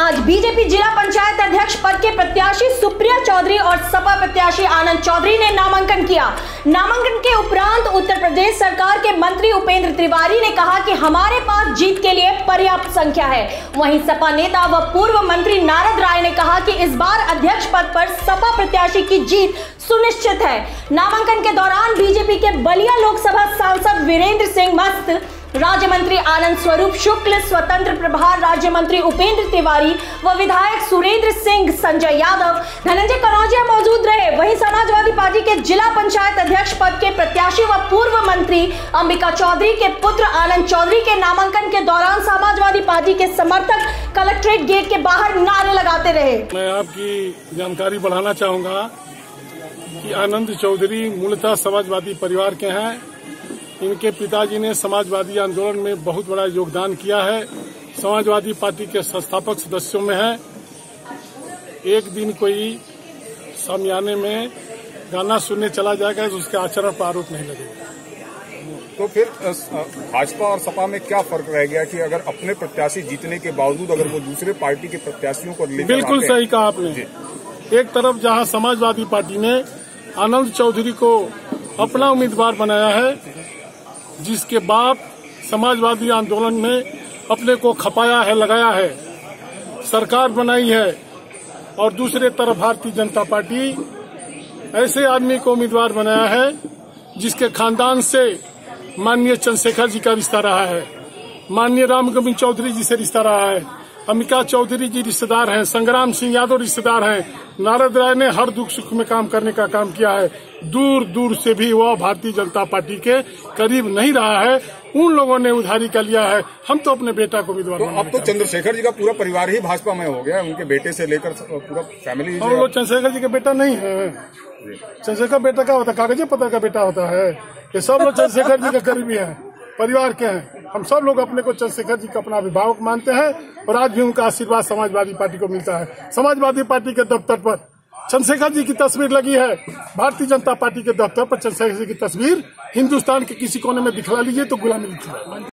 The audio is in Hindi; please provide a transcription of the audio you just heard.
आज बीजेपी जिला पंचायत अध्यक्ष पद के प्रत्याशी सुप्रिया चौधरी और सपा प्रत्याशी आनंद चौधरी ने नामांकन किया। नामांकन के उपरांत उत्तर प्रदेश सरकार के मंत्री उपेंद्र तिवारी ने कहा कि हमारे पास जीत के लिए पर्याप्त संख्या है। वहीं सपा नेता व पूर्व मंत्री नारद राय ने कहा कि इस बार अध्यक्ष पद पर सपा प्रत्याशी की जीत सुनिश्चित है। नामांकन के दौरान बीजेपी के बलिया लोकसभा सांसद वीरेंद्र सिंह मस्त, राज्य मंत्री आनंद स्वरूप शुक्ल, स्वतंत्र प्रभार राज्य मंत्री उपेंद्र तिवारी व विधायक सुरेंद्र सिंह, संजय यादव, धनंजय कनौजिया मौजूद रहे। वहीं समाजवादी पार्टी के जिला पंचायत अध्यक्ष पद के प्रत्याशी व पूर्व मंत्री अंबिका चौधरी के पुत्र आनंद चौधरी के नामांकन के दौरान समाजवादी पार्टी के समर्थक कलेक्ट्रेट गेट के बाहर नारे लगाते रहे। मैं आपकी जानकारी बढ़ाना चाहूंगा कि आनंद चौधरी मूलतः समाजवादी परिवार के हैं। इनके पिताजी ने समाजवादी आंदोलन में बहुत बड़ा योगदान किया है। समाजवादी पार्टी के संस्थापक सदस्यों में है। एक दिन कोई सामियाने में गाना सुनने चला जाएगा तो उसके आचरण पर आरोप नहीं लगेगा। तो फिर भाजपा और सपा में क्या फर्क रह गया कि अगर अपने प्रत्याशी जीतने के बावजूद अगर वो दूसरे पार्टी के प्रत्याशियों को लेकर बिल्कुल सही कहा आपने। एक तरफ जहां समाजवादी पार्टी ने आनंद चौधरी को अपना उम्मीदवार बनाया है, जिसके बाद समाजवादी आंदोलन में अपने को खपाया है, लगाया है, सरकार बनाई है, और दूसरे तरफ भारतीय जनता पार्टी ऐसे आदमी को उम्मीदवार बनाया है जिसके खानदान से माननीय चंद्रशेखर जी का रिश्ता रहा है, माननीय राम गोविंद चौधरी जी से रिश्ता रहा है, अंबिका चौधरी जी रिश्तेदार हैं, संग्राम सिंह यादव रिश्तेदार हैं, नारद राय ने हर दुख सुख में काम करने का काम किया है। दूर दूर से भी वह भारतीय जनता पार्टी के करीब नहीं रहा है। उन लोगों ने उधारी का लिया है। हम तो अपने बेटा को उम्मीदवार तो अब तो चंद्रशेखर जी का पूरा परिवार ही भाजपा में हो गया, उनके बेटे से लेकर पूरा फैमिली। हम लोग चंद्रशेखर जी का बेटा नहीं है। चंद्रशेखर बेटा क्या होता है? कागजी पत्र का बेटा होता है। ये सब लोग चंद्रशेखर जी के करीबी हैं, परिवार के हैं। हम सब लोग अपने को चंद्रशेखर जी का अपना अभिभावक मानते हैं और आज भी उनका आशीर्वाद समाजवादी पार्टी को मिलता है। समाजवादी पार्टी के दफ्तर पर चंद्रशेखर जी की तस्वीर लगी है। भारतीय जनता पार्टी के दफ्तर पर चंद्रशेखर जी की तस्वीर हिंदुस्तान के किसी कोने में दिखला लीजिए तो गुलामी लिखी है।